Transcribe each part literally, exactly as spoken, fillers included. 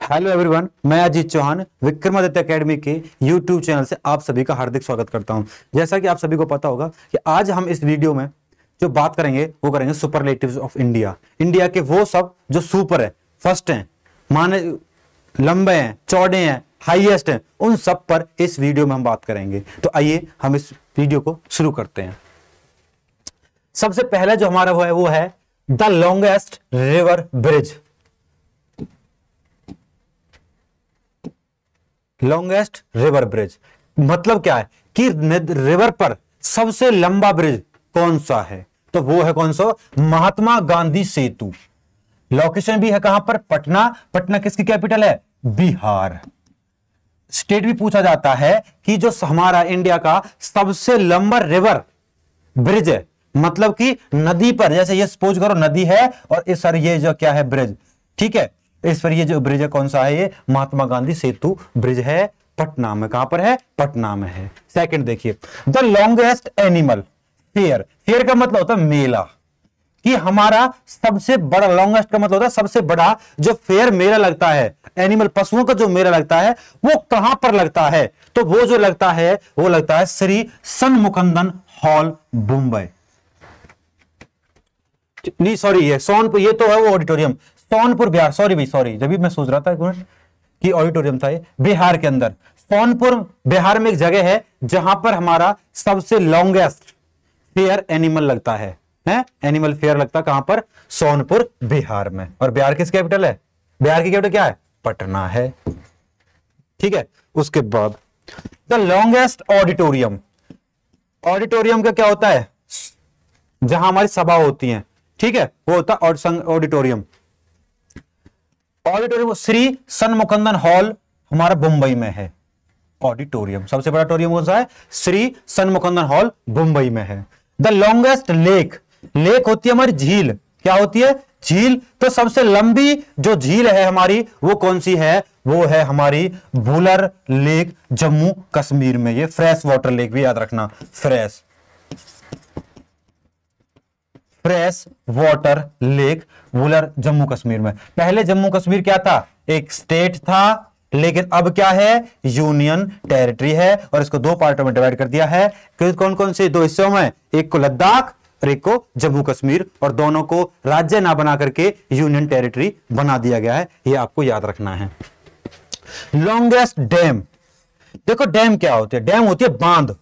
Hello everyone, मैं Ajit Chauhan Vikramaditya academy के YouTube channel से आप सभी का हार्दिक स्वागत करता हूं। जैसा कि आप सभी को पता होगा कि आज हम इस वीडियो में जो बात करेंगे वो करेंगे सुपरलेटिव्स ऑफ इंडिया। इंडिया के वो सब जो सुपर है, फर्स्ट हैं, माने लंबे हैं, चौड़े हैं, हाईएस्ट हैं, उन सब पर इस वीडियो में हम बात करेंगे। तो आइए हम इस वीडियो को शुरू करते हैं। सबसे पहला जो हमारा वो है वो है the longest river bridge. Longest river bridge मतलब क्या है कि रिवर पर सबसे लंबा ब्रिज कौन सा है? तो वो है कौन सा? महात्मा गांधी सेतु। लोकेशन भी है कहां पर? पटना। पटना किसकी कैपिटल है? बिहार। स्टेट भी पूछा जाता है कि जो हमारा इंडिया का सबसे लंबा रिवर ब्रिज है, मतलब कि नदी पर, जैसे ये सपोज करो नदी है और इस सर ये जो क्या है ब्रिज, ठीक है, इस पर ये जो ब्रिज है कौन सा है? ये महात्मा गांधी सेतु ब्रिज है, पटना में। कहां पर है? पटना में है। सेकंड देखिए, the longest animal fair. Fair का मतलब होता है मेला, कि हमारा सबसे बड़ा, लॉन्गेस्ट का मतलब होता है सबसे बड़ा जो फेयर मेला लगता है, एनिमल पशुओं का जो मेला लगता है वो कहां पर लगता है? तो वो जो लगता है वो लगता है श्री सन्मुखनंदन हॉल, मुंबई। नहीं सॉरी, ये सोनपुर, ये तो है वो ऑडिटोरियम, सोनपुर बिहार। सॉरी भाई, सॉरी, जब भी मैं सोच रहा था कि ऑडिटोरियम था, ये बिहार के अंदर सोनपुर बिहार में एक जगह है जहां पर हमारा सबसे लॉन्गेस्ट फेयर एनिमल लगता है, हैं? एनिमल फेयर लगता है कहां पर? सोनपुर बिहार में। और बिहार किस कैपिटल है? बिहार की कैपिटल क्या है? पटना है, ठीक है। उसके बाद द लॉन्गेस्ट ऑडिटोरियम। ऑडिटोरियम का क्या होता है? जहां हमारी सभा होती है, ठीक है, वो होता है auditorium. Auditorium Shri Shanmukhananda hall हमारा मुंबई में है। ऑडिटोरियम सबसे बड़ा ऑडिटोरियम कौन सा है? श्री सन्मुखनंदन हॉल मुंबई में है। The longest lake. लेक होती है हमारी झील। क्या होती है? झील। तो सबसे लंबी जो झील है हमारी वो कौन सी है? वो है हमारी वुलर लेक, जम्मू कश्मीर में। ये फ्रेश वाटर लेक भी याद रखना, fresh fresh water lake, Wular, Jammu Kashmir में। पहले जम्मू कश्मीर क्या था? एक स्टेट था, लेकिन अब क्या है? यूनियन टेरिटरी है, और इसको दो पार्टों में डिवाइड कर दिया है। कौन कौन से दो हिस्सों में? एक को लद्दाख और एक को जम्मू कश्मीर, और दोनों को राज्य ना बना करके यूनियन टेरिटरी बना दिया गया है। यह आपको याद रखना है। Longest dam. देखो डैम क्या होती है? डैम होती है बांध।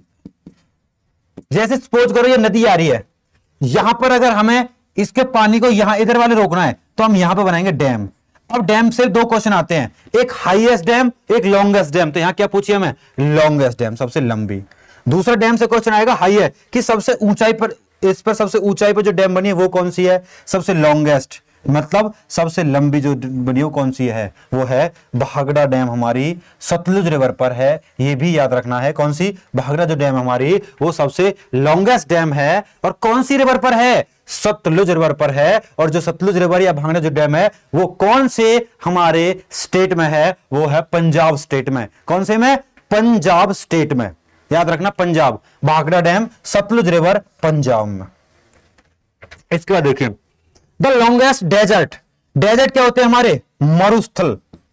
जैसे सपोज करो ये नदी आ रही है, यहां पर अगर हमें इसके पानी को यहां इधर वाले रोकना है तो हम यहां पर बनाएंगे डैम। अब डैम से दो क्वेश्चन आते हैं, एक हाईएस्ट डैम, एक लॉन्गेस्ट डैम। तो यहां क्या पूछिए हमें? लॉन्गेस्ट डैम, सबसे लंबी। दूसरा डैम से क्वेश्चन आएगा हाई है, कि सबसे ऊंचाई पर, इस पर सबसे ऊंचाई पर जो डैम बनी है वो कौन सी है? सबसे लॉन्गेस्ट, मतलब सबसे लंबी जो बनी हो कौन सी है? वो है भाखड़ा डैम, हमारी सतलुज रिवर पर है। ये भी याद रखना है। कौन सी? भाखड़ा जो डैम हमारी वो सबसे लॉन्गेस्ट डैम है। और कौन सी रिवर पर है? सतलुज रिवर पर है। और जो सतलुज रिवर या भाखड़ा जो डैम है वो कौन से हमारे स्टेट में है? वो है पंजाब स्टेट में। कौन से में? पंजाब स्टेट में। याद रखना, पंजाब, भाखड़ा डैम, सतलुज रिवर, पंजाब में। इसके बाद देखिए द लॉन्गेस्ट डेजर्ट। डेजर्ट क्या होते हैं हमारे? मरुस्थल,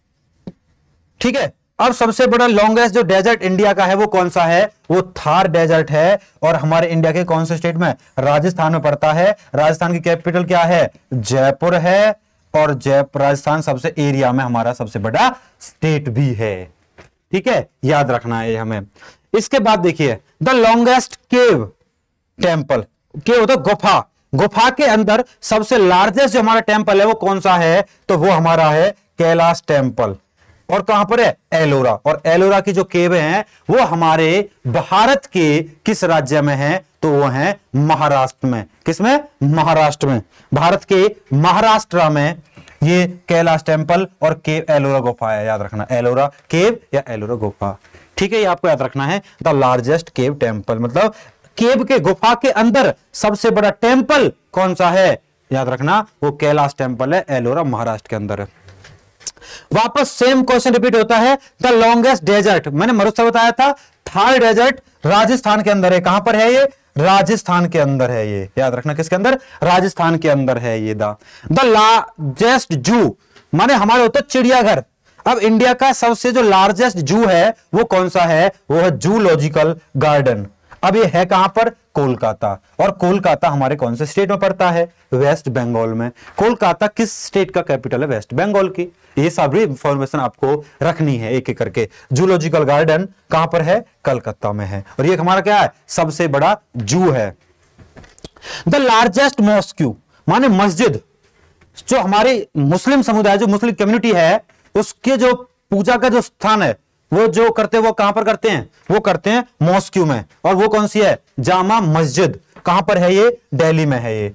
ठीक है। अब सबसे बड़ा लॉन्गेस्ट जो डेजर्ट इंडिया का है वो कौन सा है? वो थार डेजर्ट है। और हमारे इंडिया के कौन से स्टेट में? राजस्थान में पड़ता है। राजस्थान की कैपिटल क्या है? जयपुर है। और जयपुर, राजस्थान सबसे एरिया में हमारा सबसे बड़ा स्टेट भी है, ठीक है, याद रखना है हमें। इसके बाद देखिए the longest cave temple. Cave होता है गुफा। गुफा के अंदर सबसे लार्जेस्ट जो हमारा टेम्पल है वो कौन सा है? तो वो हमारा है कैलाश टेम्पल। और कहां पर है? एलोरा। और एलोरा की जो केव हैं वो हमारे भारत के किस राज्य में है? तो वो है महाराष्ट्र में। किसमें? महाराष्ट्र में। भारत के महाराष्ट्र में ये कैलाश टेम्पल और केव एलोरा गुफा है। याद रखना, एलोरा केव या एलोरा गुफा, ठीक है, ये आपको याद रखना है। द लार्जेस्ट केव टेम्पल मतलब केव के, गुफा के अंदर सबसे बड़ा टेम्पल कौन सा है? याद रखना, वो कैलाश टेम्पल है, एलोरा, महाराष्ट्र के अंदर है। वापस सेम क्वेश्चन रिपीट होता है। द लॉन्गेस्ट डेजर्ट, मैंने मरुस्थल बताया था, थार डेजर्ट राजस्थान के अंदर है। कहां पर है ये? राजस्थान के अंदर है ये, याद रखना, किसके अंदर? राजस्थान के अंदर है ये। द द लार्जेस्ट जू, माने हमारे होता है चिड़ियाघर। अब इंडिया का सबसे जो लार्जेस्ट जू है वो कौन सा है, वो है जूलॉजिकल गार्डन। अब ये है कहां पर, कोलकाता। और कोलकाता हमारे कौन से स्टेट में पड़ता है, वेस्ट बंगाल में। कोलकाता किस स्टेट का कैपिटल है, वेस्ट बंगाल की। ये सारी इंफॉर्मेशन आपको रखनी है एक एक करके। जूलॉजिकल गार्डन कहां पर है, कलकत्ता में है। और ये हमारा क्या है, सबसे बड़ा जू है। द लार्जेस्ट मॉस्क्यू माने मस्जिद, जो हमारे मुस्लिम समुदाय, जो मुस्लिम कम्युनिटी है, उसके जो पूजा का जो स्थान है वो जो करते हैं वो कहां पर करते हैं, वो करते हैं मॉस्क्यू में। और वो कौन सी है, जामा मस्जिद। कहां पर है ये, दिल्ली में है ये।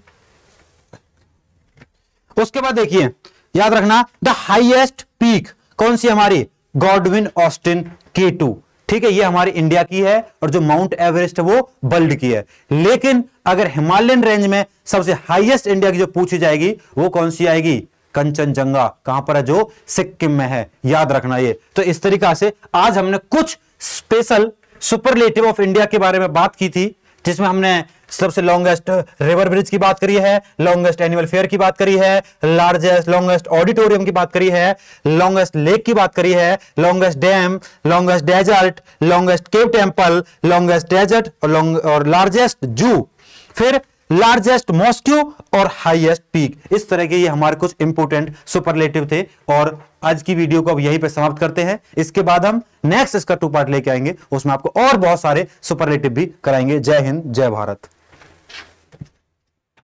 उसके बाद देखिए याद रखना, द हाईएस्ट पीक कौन सी हमारी, गॉडविन ऑस्टिन के टू। ठीक है, ये हमारी इंडिया की है। और जो माउंट एवरेस्ट है वो वर्ल्ड की है। लेकिन अगर हिमालयन रेंज में सबसे हाईएस्ट इंडिया की जो पूछी जाएगी वो कौन सी आएगी, कंचनजंगा। कहां पर है, जो सिक्किम में है। याद रखना ये। तो इस तरीका से आज हमने कुछ स्पेशल सुपरलेटिव ऑफ इंडिया के बारे में बात की थी, जिसमें हमने सबसे लॉन्गेस्ट रिवर ब्रिज की बात करी है, लॉन्गेस्ट एनुअल फेयर की बात करी है, लार्जेस्ट लॉन्गेस्ट ऑडिटोरियम की बात करी है, लॉन्गेस्ट लेक की बात करी है, longest dam, longest desert, longest cave temple, longest desert और लॉन्ग और लार्जेस्ट जू, फिर लार्जेस्ट मॉस्क्यू और हाईएस्ट पीक। इस तरह के ये हमारे कुछ इंपोर्टेंट सुपरलेटिव थे। और आज की वीडियो को अब यहीं पे समाप्त करते हैं। इसके बाद हम नेक्स्ट इसका टू पार्ट लेके आएंगे, उसमें आपको और बहुत सारे सुपरलेटिव भी कराएंगे। जय हिंद, जय भारत।